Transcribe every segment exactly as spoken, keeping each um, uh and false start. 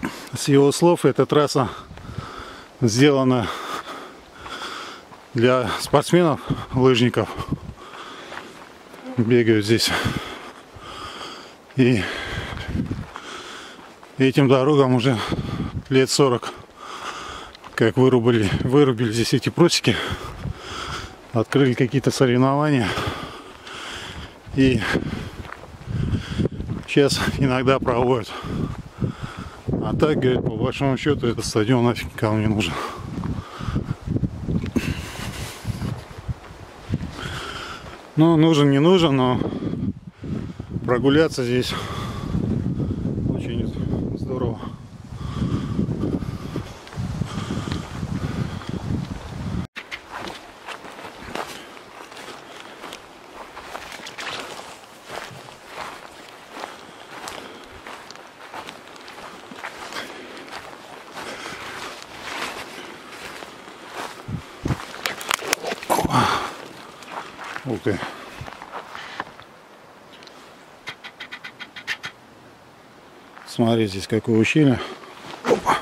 С его слов, эта трасса сделана для спортсменов, лыжников. Бегают здесь. И этим дорогам уже лет сорок, как вырубили, вырубили здесь эти просеки, открыли какие-то соревнования. И сейчас иногда проводят. А так, говорят, по большому счету, этот стадион нафиг никому не нужен. Ну, нужен, не нужен, но прогуляться здесь очень здорово. Ух ты. Смотри, здесь какое ущелье. Опа.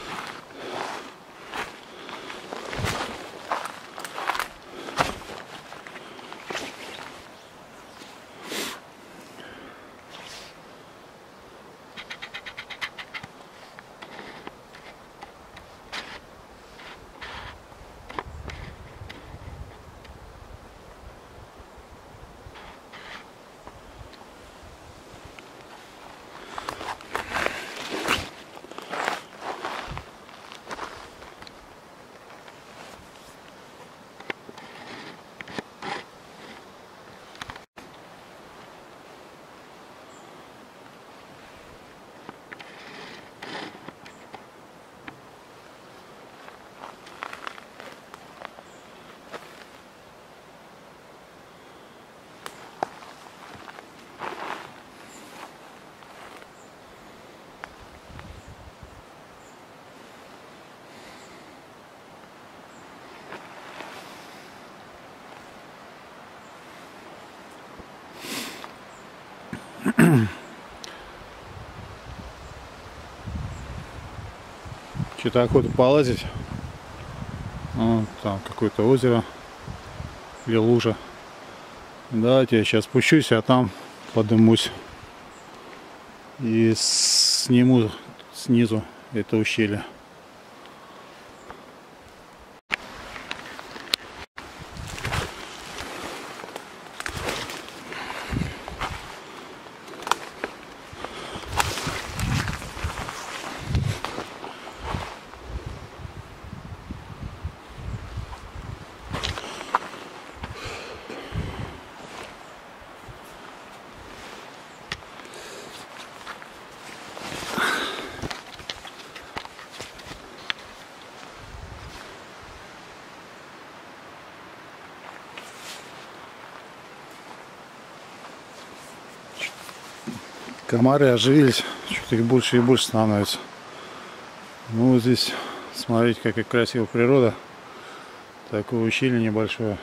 Что-то охота полазить. Вон, там какое-то озеро или лужа. Давайте я сейчас спущусь, а там поднимусь и сниму снизу это ущелье. Комары оживились, что-то их больше и больше становится. Ну вот здесь смотрите, какая красивая природа. Такое ущелье небольшое.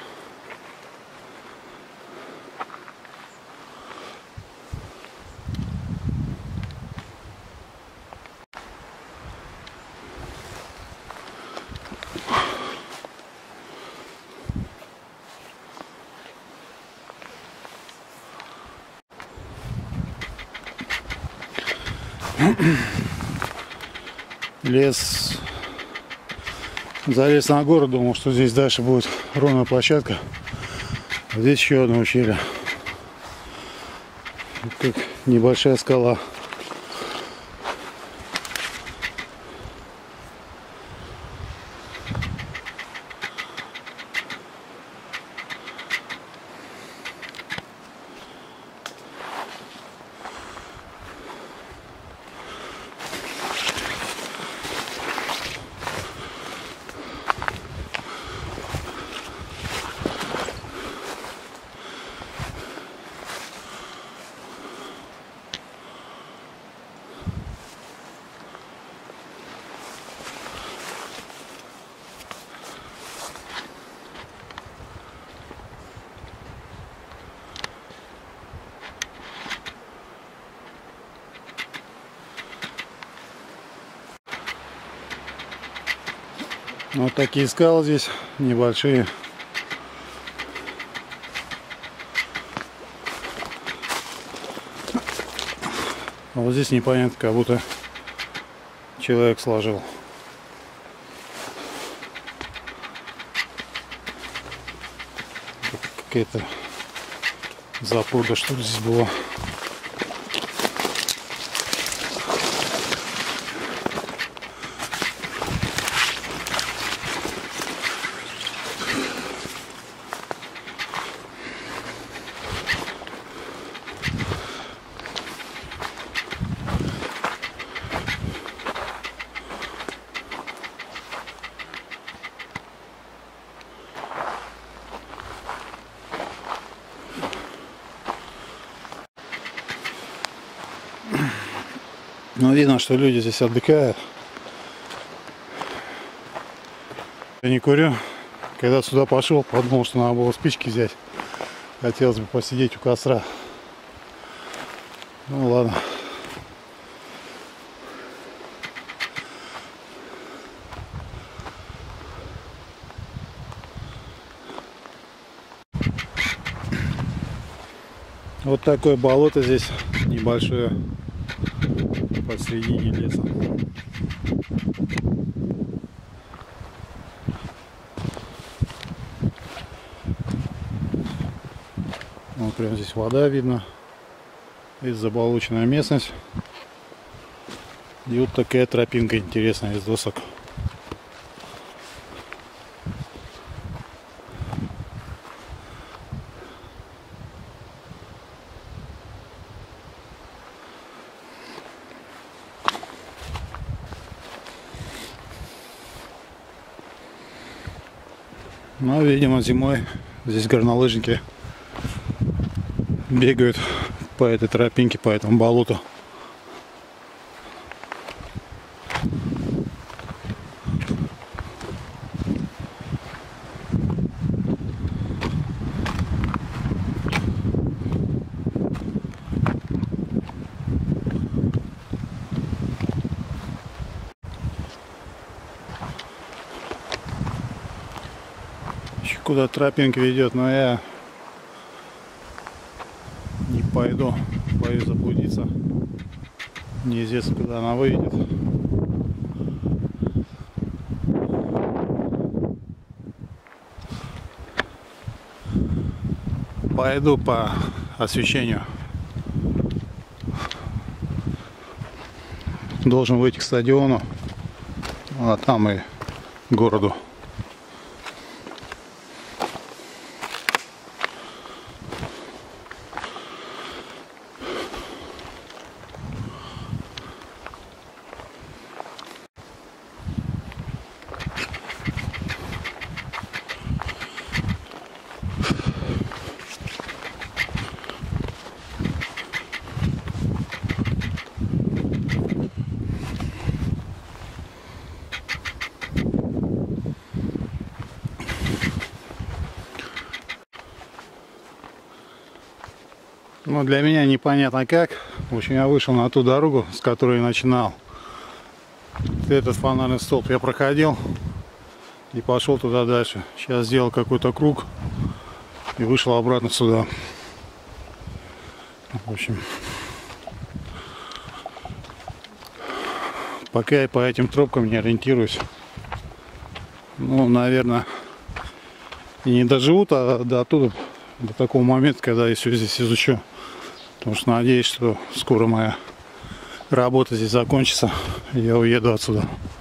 Лес, залез на гору, думал, что здесь дальше будет ровная площадка. А здесь еще одно ущелье, как небольшая скала. Вот такие скалы здесь небольшие. А вот здесь непонятно, как будто человек сложил. Какая-то запруда, что ли, здесь было. Но видно, что люди здесь отдыхают. Я не курю. Когда сюда пошел, подумал, что надо было спички взять. Хотелось бы посидеть у костра. Ну ладно. Вот такое болото здесь небольшое посредине леса. Вот прямо здесь вода видно. Здесь заболоченная местность. И вот такая тропинка интересная из досок. Ну, видимо, зимой здесь горнолыжники бегают по этой тропинке, по этому болоту. Куда тропинка ведет, но я не пойду, боюсь заблудиться. Неизвестно, куда она выведет. Пойду по освещению. Должен выйти к стадиону, а там и к городу. Ну, для меня непонятно как. В общем, я вышел на ту дорогу, с которой я начинал. Этот фонарный столб я проходил и пошел туда дальше. Сейчас сделал какой-то круг и вышел обратно сюда. В общем, пока я по этим тропкам не ориентируюсь. Ну, наверное, и не доживут а до оттуда, до такого момента, когда я все здесь изучу. Потому что надеюсь, что скоро моя работа здесь закончится, и я уеду отсюда.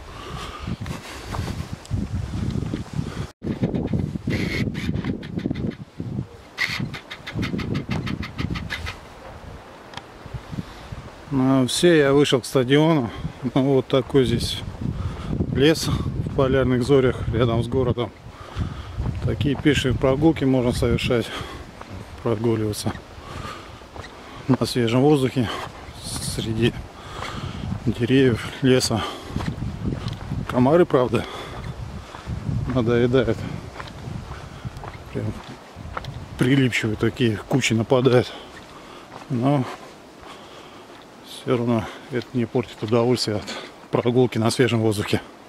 Ну, все, я вышел к стадиону. Ну, вот такой здесь лес в полярных зорях рядом с городом. Такие пешие прогулки можно совершать, прогуливаться на свежем воздухе среди деревьев, леса. Комары, правда, надоедают. Прям прилипчивые такие, кучи нападают. Но все равно это не портит удовольствие от прогулки на свежем воздухе.